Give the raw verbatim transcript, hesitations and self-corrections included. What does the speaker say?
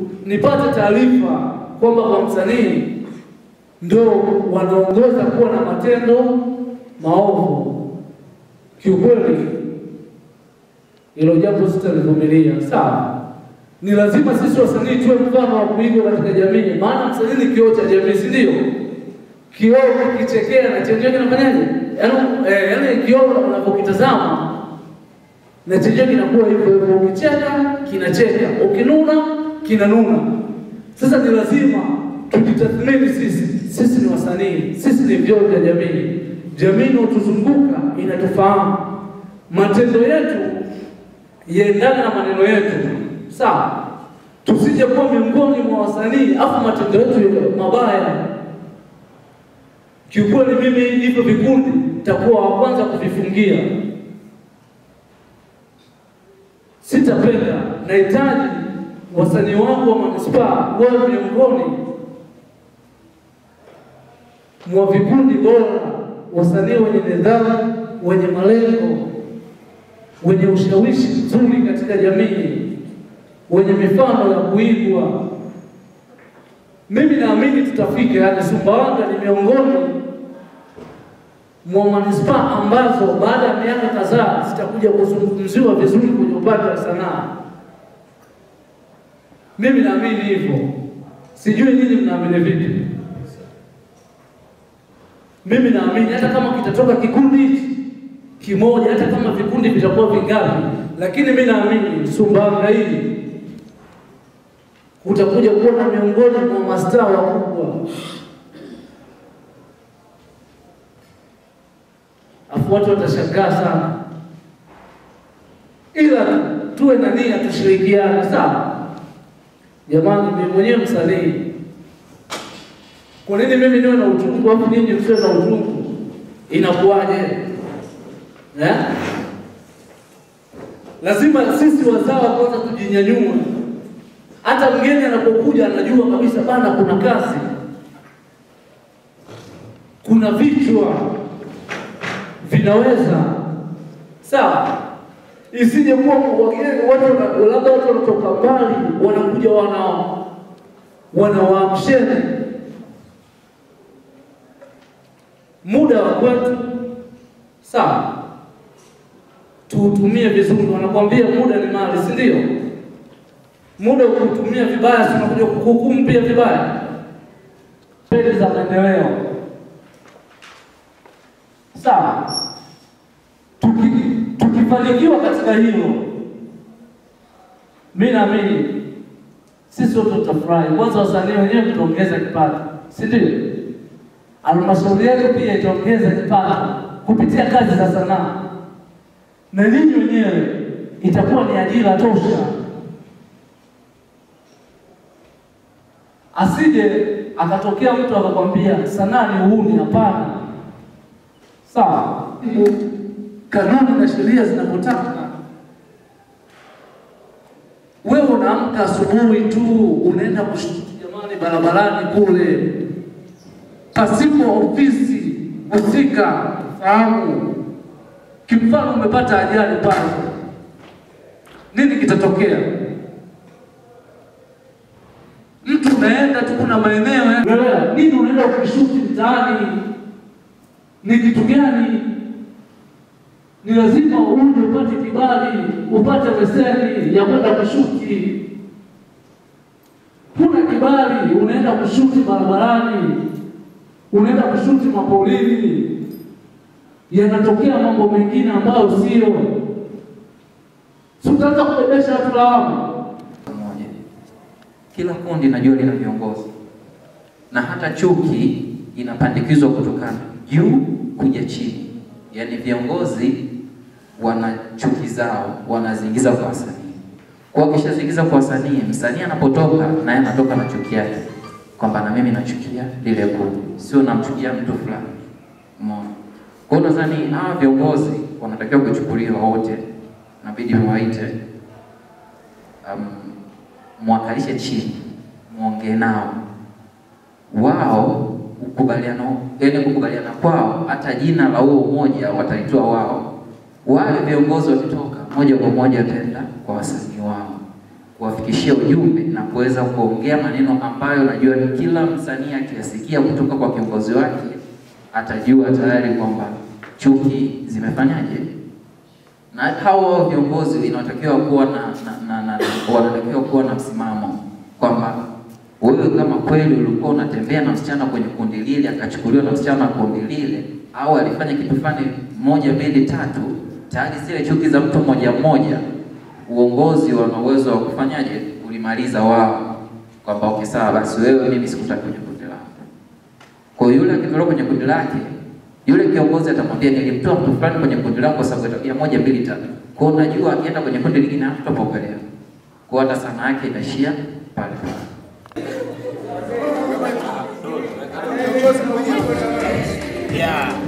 nipate taarifa kwamba kwa msanii ndio wanaongoza kuwa na matendo maovu, kiukweli hilo jambo sitalivumilia. Sawa, ni lazima sisi wasanii tuwe mfano wa kuigwa katika jamii, maana msanii ni kioo cha jamii, si ndio? Kioo kikichekea na chenyewe kinafanyaje? Yaani eh, yaani kioo unapokitazama na chenyewe kinakuwa hivyo hivyo, ukicheka kinacheka, ukinuna kinanuna. Sasa ni lazima tujitathmini sisi. Sisi ni wasanii, sisi ni vioo vya jamii. Jamii inayotuzunguka inatufahamu. Matendo yetu yaendane na maneno yetu. Sawa? Tusije kuwa miongoni mwa wasanii afu matendo yetu mabaya. Kiukweli mimi hivyo vikundi nitakuwa wa kwanza kuvifungia. Sitapenda, nahitaji wasanii wangu wa manispaa wawe miongoni mwa vikundi bora, wasanii wenye nidhamu, wenye malengo, wenye ushawishi mzuri katika jamii, wenye mifano ya kuigwa. Mimi naamini tutafika, yaani Sumbawanga ni miongoni mwa manispaa ambazo baada ya miaka kadhaa zitakuja kuzungumziwa vizuri kwenye upande wa sanaa. Mimi naamini hivyo. Sijui nyinyi mnaamini vipi? Mimi naamini hata kama kitatoka kikundi kimoja, hata kama vikundi vitakuwa vingapi, lakini mimi naamini Sumbawanga hii utakuja kuona miongoni mwa mastaa wakubwa. Afu watu watashangaa sana. Ila tuwe na nia, tushirikiane. Sawa jamani, mimi mwenyewe msanii, kwa nini mimi niwe na uchungu hapo nyinyi msiwe na uchungu? Inakuwaje? Eh? Lazima sisi wazawa kwanza tujinyanyue. Hata mgeni anapokuja anajua kabisa bana kuna kazi. Kuna vichwa vinaweza. Sawa? Isije kuwa wageni watu labda watu wanatoka mbali wanakuja wana wanawaamsheni. Muda wa kwetu sawa, tuutumie vizuri. Wanakuambia muda ni mali, si ndio? Muda ukitumia vibaya tunakuja kuhukumu pia vibaya. Pele za maendeleo. Sawa. Tuki, tukifanikiwa katika hilo, mimi naamini sisi wote tutafurahi. Kwanza wasanii wenyewe tutaongeza kipato, si ndio? Halmashauri yetu pia itaongeza kipato kupitia kazi za sanaa. Na ninyi wenyewe itakuwa ni ajira tosha. Asije akatokea mtu akakwambia sanaa ni uhuni. Hapana. Sawa. Kanuni na sheria zinapotaka. Wewe unaamka asubuhi tu unaenda kushuti jamani barabarani kule, pasipo ofisi husika fahamu. Kimfano umepata ajali pale, nini kitatokea? Mtu unaenda tu kuna maeneo ya nini unaenda kushuti mtaani? Ni kitu gani? Ni lazima uje upate kibali, upate leseni ya kwenda kushuti. Kuna kibali unaenda kushuti barabarani, unaenda kushuti mapolini, yanatokea mambo mengine ambayo sio. Tutaanza kubebesha watu lawama. Kila kundi najua lina viongozi, na hata chuki inapandikizwa kutokana juu kuja chini. Yaani viongozi wana chuki zao wanaziingiza kwa wasanii. Kwa kisha ziingiza kwa wasanii, msanii anapotoka naye anatoka na chuki yake, kwamba na mimi nachukia lile kundi, sio namchukia mtu fulani. Umeona? Kwa hiyo nadhani hawa viongozi wanatakiwa kuchukuliwa wote, inabidi mwaite um, mwakalishe chini, muongee nao. Wao ukubaliano, yaani kukubaliana kwao, hata jina la huo umoja watalitoa wao. Wale viongozi wakitoka moja kwa moja tenda kwa wasanii wao, kuwafikishia ujumbe na kuweza kuongea maneno ambayo najua kila msanii akiyasikia kutoka kwa kiongozi wake atajua tayari kwamba chuki zimefanyaje. Na hao viongozi inatakiwa kuwa na, na, na, na wanatakiwa kuwa na msimamo kwamba wewe kama kweli ulikuwa unatembea na msichana kwenye kundi lile akachukuliwa na msichana kundi lile au alifanya kitu fulani moja mbili tatu, tayari zile chuki za mtu mmoja mmoja uongozi wana uwezo wa kufanyaje kulimaliza wao, kwamba okay sawa basi wewe mimi sikutaki kwenye kundi langu. Kwa yule akitoka kwenye kundi lake, yule kiongozi atamwambia nilimtoa mtu fulani kwenye kundi langu kwa sababu tabia moja mbili tatu. Kwa hiyo unajua akienda kwenye kundi lingine hatapokelewa. Kwa hata sana yake inaishia pale pale. Yeah.